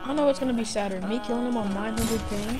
I know it's gonna be sadder. Me killing him on 900 ping.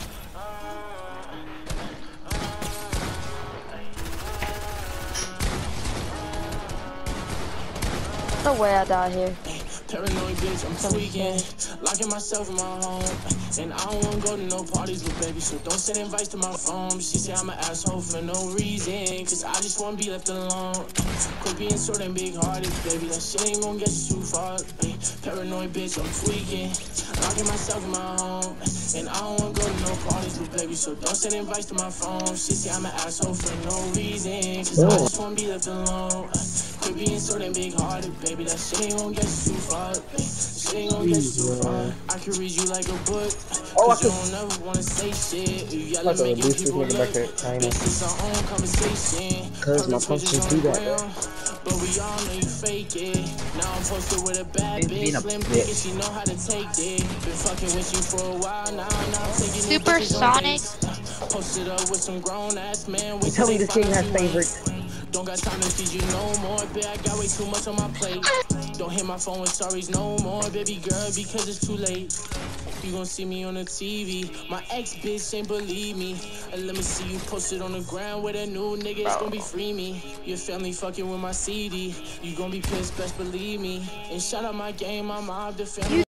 No way I die here. Paranoid bitch, I'm tweaking, locking myself in my home, and I don't wanna go to no parties with baby, so don't send invites to my phone. She say I'm an asshole for no reason, cause I just wanna be left alone. Quit being so damn big-hearted, baby, that shit ain't gonna get you too far. Paranoid bitch, I'm tweaking, locking myself in my home, and I don't wanna go to no parties with baby, so don't send invites to my phone. She say I'm an asshole for no reason, cause I just wanna be left alone. Quit being so damn big-hearted, baby, that shit ain't gonna get you too far. Shit ain't gonna get you too far. I can read you like a book, cause you don't ever wanna say shit. You yelling, making people look. This is our own conversation. Cause my functions do that, bro. But we all know you fake it. Now I'm posted with a bad bitch, slim thick, and she know how to take it. Been fucking with you for a while now, I'm taking new bitches on dates. Posted up with some grown ass man. Tell me this game has favorites. Don't got time to feed you no more, bitch. I got way too much on my plate. Don't hit my phone with sorries no more, baby girl, because it's too late. You gon' see me on the TV. My ex bitch ain't believe me. And let me see you posted on the ground with a new nigga. It's gon' be free me. Your family fucking with my CD. You gon' be pissed, best believe me. And shout out my game, my mob, the family.